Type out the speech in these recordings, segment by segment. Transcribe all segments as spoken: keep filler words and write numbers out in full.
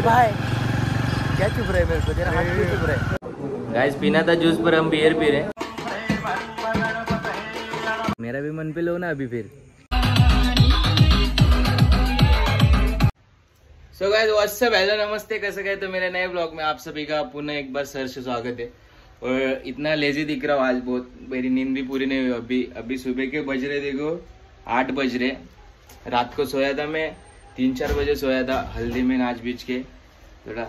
ए भाई क्या चुप रहे मेरे को, तेरा हाथ क्यों चुप रहे? गाइस पीना था जूस पर हम बियर पी रहे। मेरा भी मन पे लो ना अभी फिर। So guys what's up, hello नमस्ते, कैसे गए? तो मेरे नए ब्लॉग में आप सभी का पुनः एक बार सर से स्वागत है। और इतना लेजी दिख रहा हूँ आज, बहुत मेरी नींद भी पूरी नहीं हुई। अभी अभी सुबह के बज रहे देखो आठ बज रहे। रात को सोया था मैं तीन चार बजे सोया था, हल्दी में नाच बीच के थोड़ा।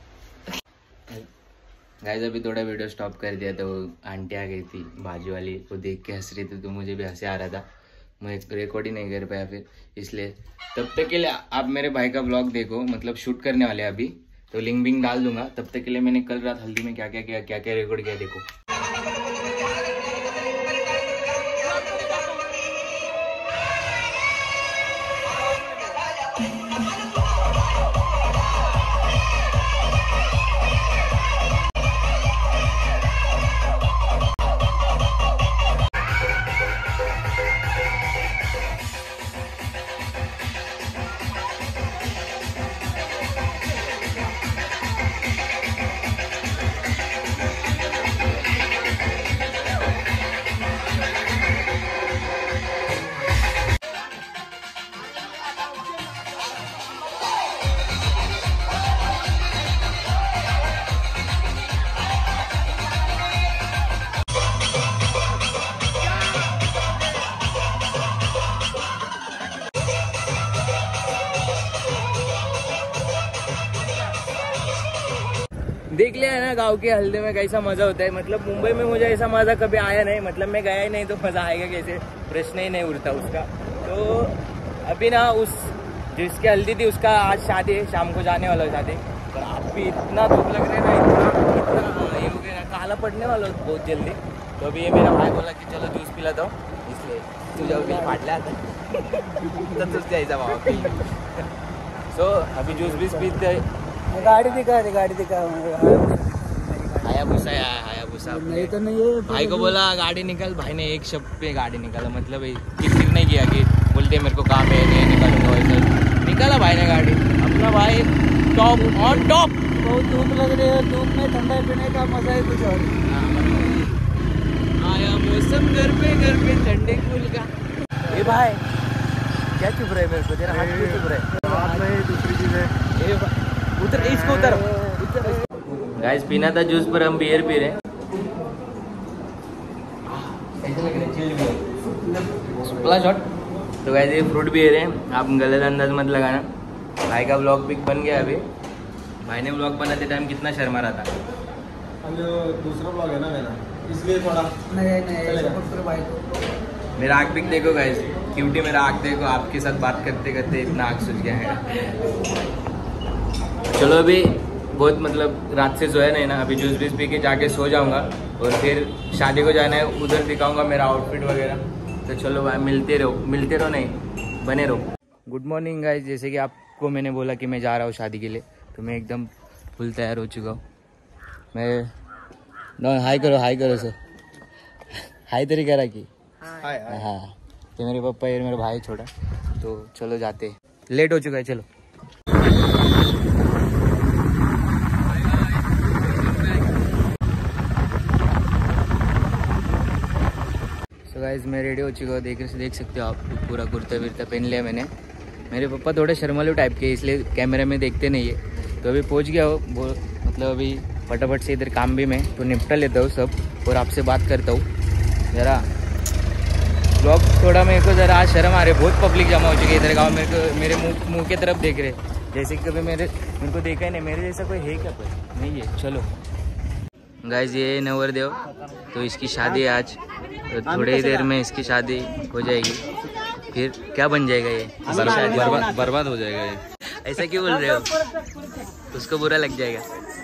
गाइस अभी थोड़ा वीडियो स्टॉप कर दिया था, वो आंटी आ गई थी बाजू वाली, वो देख के हंस रही थी तो मुझे भी हंसी आ रहा था। मैं रिकॉर्ड ही नहीं कर पाया फिर, इसलिए तब तक के लिए आप मेरे भाई का ब्लॉग देखो, मतलब शूट करने वाले अभी, तो लिंक बिंक डाल दूंगा। तब तक के लिए मैंने कल रात हल्दी में क्या क्या किया, क्या क्या रिकॉर्ड किया देखो। देख लिया है ना गांव के हल्दी में कैसा मजा होता है। मतलब मुंबई में मुझे ऐसा मजा कभी आया नहीं, मतलब मैं गया ही नहीं तो मजा आएगा कैसे, प्रश्न ही नहीं उठता उसका। तो अभी ना उस जिसकी हल्दी थी उसका आज शादी है, शाम को जाने वाला शादी। पर आप भी इतना धूप लग रहा है ना, इतना इतना ये हो गया ना, काला पड़ने वाला बहुत जल्दी। तो अभी ये मेरा भाई बोला कि चलो जूस पिलाता हूँ, इसलिए तू जाओ भी फाटला तो तुझ जायचा बाबा पी। सो अभी जूस बीस पीते। गाड़ी दिखा दे, गाड़ी दिखा। हायाबुसा है, हायाबुसा। नहीं तो नहीं है। भाई को बोला गाड़ी निकाल, भाई ने एक शब्द पे गाड़ी निकाला, मतलब ठीक ठीक नहीं किया कि बोलते मेरे को काम है नहीं निकालूंगा, वैसे निकाला भाई ने गाड़ी। अपना भाई टॉप ऑन टॉप। बहुत धूप लग रही है, धूप में ठंडा पीने का मजा ही कुछ और। आया मौसम घर पे घर पे ठंडे फूल का। ए भाई क्या चुप रहे मेरे को, तेरा हाथ क्यों चुप रहे? हाथ में दूसरी चीज है। उतर इसको उतर उतर। गाइस पीना था जूस पर हम बियर पी रहे हैं। शॉट। तो गाइस ये फ्रूट बियर है, आप गलत अंदाज मत लगाना। भाई का ब्लॉग पिक बन गया अभी। भाई ने ब्लॉग बनाते टाइम कितना शर्मा रहा था। दूसरा ब्लॉग है ना मेरा, इसलिए थोड़ा नहीं नहीं भाई को। मेरा आँख पिक देखो गाइस, क्यूटी मेरा आँख देखो, आपके साथ बात करते करते इतना आँख सूझ गया है। चलो अभी बहुत मतलब रात से सोया नहीं ना, अभी जूस बीस पी के जाके सो जाऊंगा और फिर शादी को जाना है, उधर दिखाऊंगा मेरा आउटफिट वगैरह। तो चलो भाई मिलते रहो, मिलते रहो नहीं बने रहो। गुड मॉर्निंग गाइस, जैसे कि आपको मैंने बोला कि मैं जा रहा हूँ शादी के लिए, तो मैं एकदम फुल तैयार हो चुका हूँ। मैं नो हाई करो, हाई करो सर, हाई तरी करा कि हाँ। तो मेरे पापा ये मेरा भाई छोटा, तो चलो जाते, लेट हो चुका है चलो। तो गाइस मैं रेडी हो चुका हूँ, देख देख सकते हो आप, पूरा कुर्ता विर्ता पहन लिया मैंने। मेरे पापा थोड़े शर्मालू टाइप के, इसलिए कैमरे में देखते नहीं है। तो अभी पहुँच गया हो, मतलब अभी फटाफट से इधर काम भी मैं तो निपटा लेता हूँ सब, और आपसे बात करता हूँ ज़रा। ब्लॉग थोड़ा मेरे को ज़रा आज शर्म आ रही है, बहुत पब्लिक जमा हो चुकी है इधर गाँव। मेरे को मेरे मुँह मुँह की तरफ देख रहे, जैसे कि कभी मेरे मेरे को देखा ही नहीं। मेरे जैसा कोई है क्या? कोई नहीं है। चलो गाइस ये नवरदेव, तो इसकी शादी है आज, तो थोड़ी ही देर में इसकी शादी हो जाएगी। फिर क्या बन जाएगा ये? बर्बाद बर्बाद हो जाएगा ये। ऐसा क्यों बोल रहे हो? उसको बुरा लग जाएगा।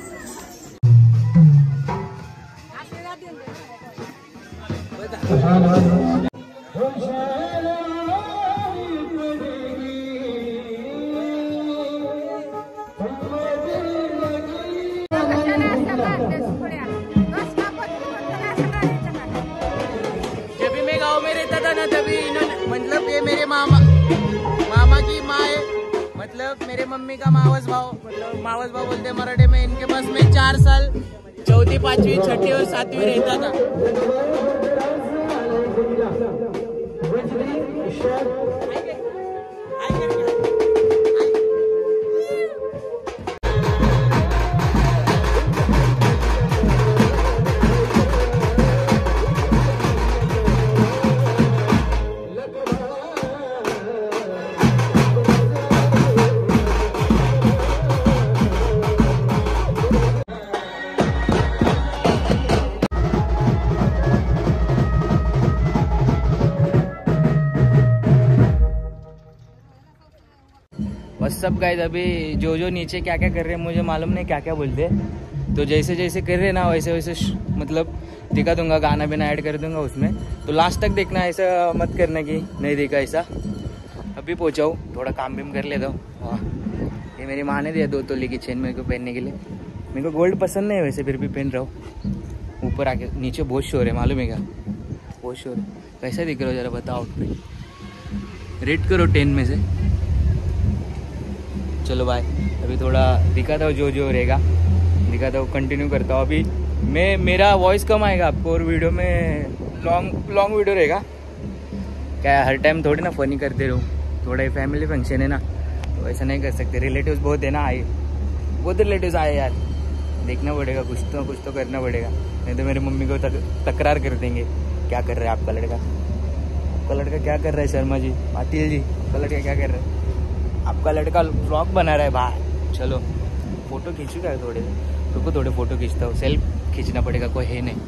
जब भी मैं गाँव में रहता था ना, तभी इन्होंने मतलब ये मेरे मामा मामा की माँ है, मतलब मतलब मेरे मम्मी का मावस भाव, मतलब मावस भाव बोलते हैं मराठी में, इनके पास में चार साल चौथी पांचवी छठी और सातवीं रहता था। बस सब गाइस, अभी जो जो नीचे क्या क्या कर रहे हैं मुझे मालूम नहीं क्या क्या बोलते हैं, तो जैसे जैसे कर रहे हैं ना वैसे वैसे मतलब दिखा दूंगा, गाना बिना ऐड कर दूंगा उसमें, तो लास्ट तक देखना, ऐसा मत करना कि नहीं देखा ऐसा। अभी पहुँचाऊँ, थोड़ा काम भी कर लेता हूँ। हाँ, ये मेरी माँ ने दिया दो तोले की चेन मेरे को पहनने के लिए। मेरे को गोल्ड पसंद नहीं है वैसे, फिर भी पहन रहा हूँ। ऊपर आके नीचे बहुत शोर है, मालूम है क्या? बहुत शोर है। कैसा दिख रहा हो जरा बताओ, आउटफिट रेट करो टेन में से। चलो भाई, अभी थोड़ा दिखाता हूँ जो जो रहेगा, दिखाता हूँ, कंटिन्यू करता हूँ। अभी मैं मेरा वॉइस कम आएगा आपको और वीडियो में लॉन्ग लॉन्ग वीडियो रहेगा। क्या हर टाइम थोड़ी ना फनी करते रहूँ, थोड़ा फैमिली फंक्शन है ना, तो ऐसा नहीं कर सकते। रिलेटिव्स बहुत है ना, आए बहुत रिलेटिव्स आए यार, देखना पड़ेगा, कुछ तो कुछ तो करना पड़ेगा, नहीं तो मेरी मम्मी को तक, तकरार कर देंगे। क्या कर रहा है आपका लड़का, आपका लड़का क्या कर रहा है शर्मा जी, पाटिल जी, आपका लड़का क्या कर रहा है, आपका लड़का व्लॉग बना रहा है भाई। चलो फोटो खींचूंगा थोड़े, रुको थोड़े फोटो खींचता हूँ, सेल्फ खींचना पड़ेगा, कोई है नहीं।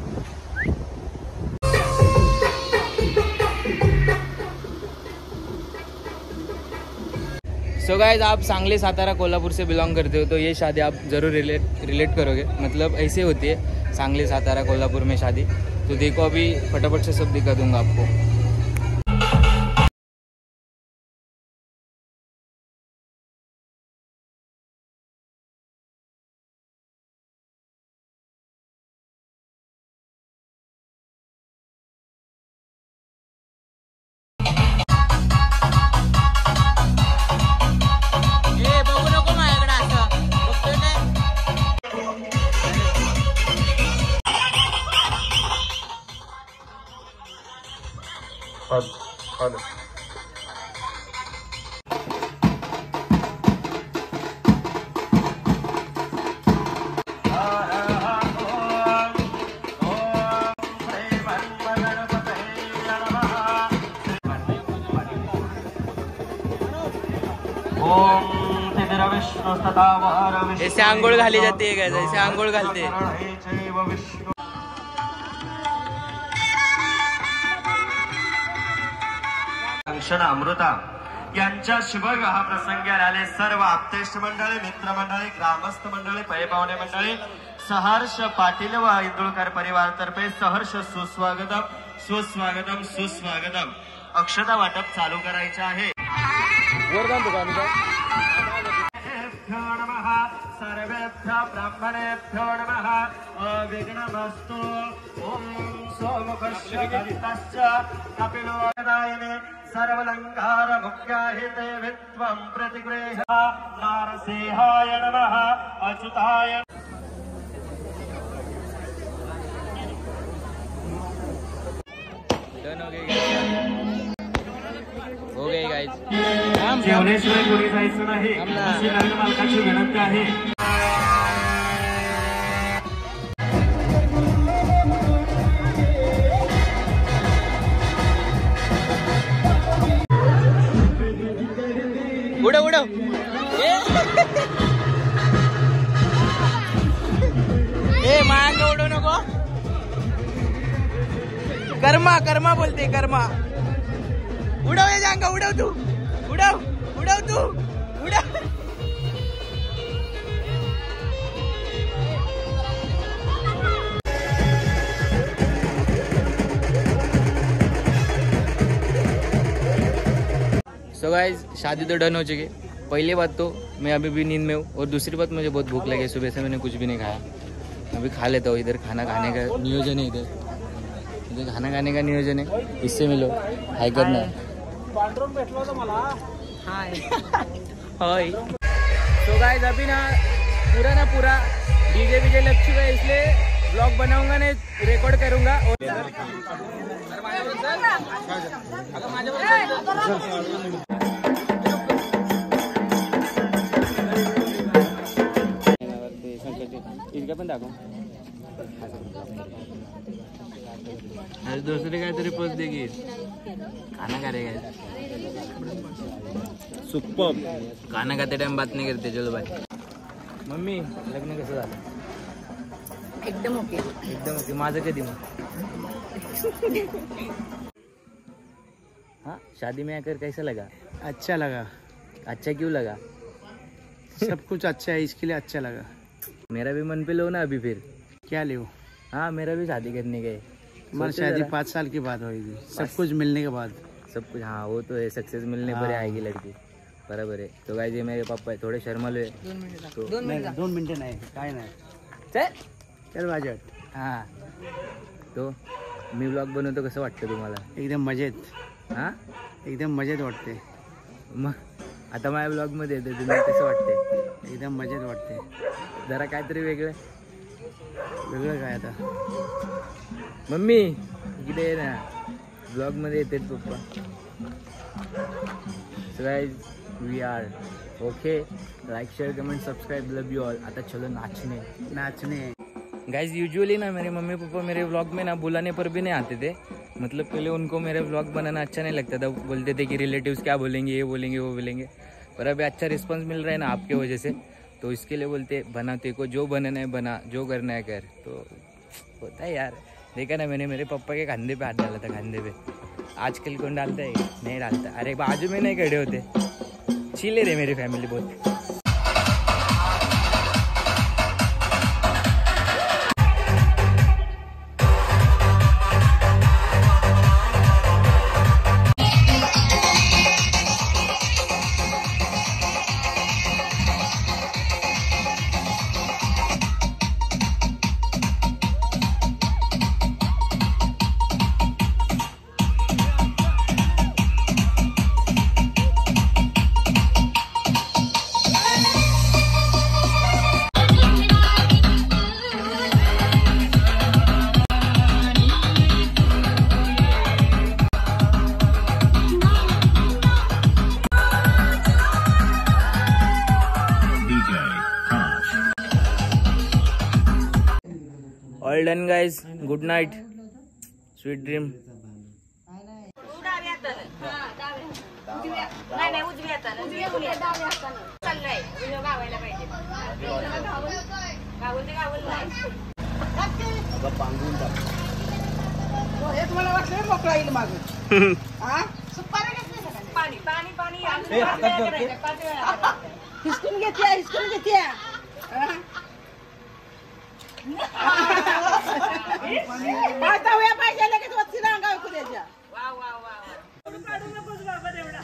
सो so गाइज, आप सांगली, सातारा, कोल्हापुर से बिलोंग करते हो तो ये शादी आप ज़रूर रिलेट रिलेट करोगे, मतलब ऐसे होती है सांगली, सातारा, कोल्हापुर में शादी। तो देखो अभी फटाफट से सब दिखा दूंगा आपको। ऐसे आंघोळ घाली जाते है, ऐसे आंघोळ घालते। क्षण अमृता यांच्या शुभविवाह प्रसंगी आलेले सर्व आप्तेष्ट मंडळी, मित्रमंडळी, ग्रामस्थ मंडळी, पैपावणे मंडळी, सहर्ष पाटील व इंदुळकर परिवारातर्फे सहर्ष सुस्वागतम सुस्वागतम सुस्वागतम। अक्षता वाटप चालू करायचे आहे। नमः सर्वेभ्यः ब्राह्मणेभ्यो नमः। अविघ्नमस्तु। ओम सोमकस्य दत्तश्च कपिलोदायिने सर्वलंकार मुख्याहिते वित्वं प्रतिगृह्य नारसिंहाय नमः। अच्युताय डन हो गई हो गई गाइस। जेवल्याशिवाय कोणी जायचं नाही अशी लग्न मालकाची विनंती आहे। उडव उडव ए मांग उडव नको। कर्मा कर्मा बोलते कर्मा। उडव ये जांगा, उडव तू, उडव उडव तू, उडव। सो गाइस, शादी तो डन हो चुकी। पहली बात तो मैं अभी भी नींद में हूँ, और दूसरी बात मुझे बहुत भूख लगी, सुबह से मैंने कुछ भी नहीं खाया। अभी खा लेता हूँ। इधर खाना खाने का नियोजन है, इधर इधर खाना खाने का नियोजन है। इससे मिलो, हाय करना है। हाय हाय। तो गाइस अभी ना पूरा ना पूरा डीजे बीजे लग चुका है, इसलिए ब्लॉग बनाऊंगा नहीं, रिकॉर्ड करूंगा। इसका पण दाखव आज दुसरे काहीतरी पोस्ट दे की खाना खा रहे हैं सुपर खाना खाते टाइम बात नहीं करते। चलो बाय। मम्मी लग्न कसं झालं? एकदम ओके एकदम ओके। माझं कधी मग? हाँ शादी में आकर कैसा लगा? अच्छा लगा। अच्छा क्यों लगा? सब कुछ अच्छा है, इसके लिए अच्छा लगा। मेरा भी मन पे लो ना अभी फिर। क्या ले? हाँ मेरा भी शादी करने गए। हमारी शादी पाँच साल की बाद होगी, सब कुछ मिलने के बाद। सब कुछ हाँ वो तो है, सक्सेस मिलने पर हाँ। आएगी लड़की, बराबर है। तो गाइस ये मेरे पापा है, थोड़े शर्मालू है तो नाही, दोन मिनिटं नाही, काय नाही। चल चल माझ्यात। हाँ तो मी ब्लॉग बनवतो, कसं वाटतं तुम्हाला? एकदम मजेत। हां एकदम मजेत वाटते। मग आता माझ्या ब्लॉगमध्ये येते, तुम्ही कसं वाटते? एकदम मजेत वाटते। जरा काहीतरी वेगळं वेगळं काय आता? मम्मी इकडे ये ना, ब्लॉगमध्ये येते पप्पा। So guys we are okay, like share comment subscribe, love you all. आता चलो नाचने नाचने। गाइस यूजुअली ना मेरे मम्मी पापा मेरे व्लॉग में ना बुलाने पर भी नहीं आते थे। मतलब पहले उनको मेरे व्लॉग बनाना अच्छा नहीं लगता था, बोलते थे कि रिलेटिव्स क्या बोलेंगे, ये बोलेंगे वो बोलेंगे। पर अभी अच्छा रिस्पांस मिल रहा है ना आपके वजह से, तो इसके लिए बोलते बना, तेरे को जो बनाना है बना, जो करना है कर। तो होता है यार। देखा ना मैंने मेरे पापा के कंधे पे हाथ डाला था, कंधे पे। आजकल कौन डालता है? नहीं डालता। अरे बाजू में नहीं खड़े होते, चिल्ले रहे मेरी फैमिली बहुत। All done guys, good night, sweet dream. नाही नाही उजवी हातानं उजवी हातानं चाललंय व्हिडिओ गावायला पाहिजे गावल ते गावल नाही अगं पांगून टाक हे तुम्हाला वाटलं मोकळा येईल मागं हा पाणी पाणी पाणी हिसकून घेते हिसकून घेते आता वया पाहिजे लगेच वरती रांगा ऐकू द्यायच्या वा वा वा काढू नकोस बाबा एवढा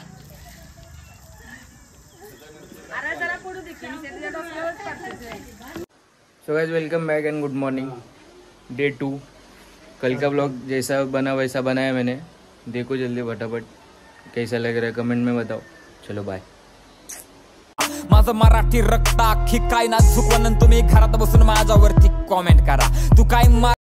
अरे जरा पडू दे की तुझ्या डोक्यावरच पडते। So guys welcome back and good morning, day two. कल का ब्लॉग जैसा बना वैसा बनाया मैंने, देखो जल्दी फटाफट कैसा लग रहा है कमेंट में बताओ। चलो बाय। माझं मराठी रक्त अख्खी काय ना चुकवून तुम्ही घरात बसून माझ्यावरती कॉमेंट करा। तू काय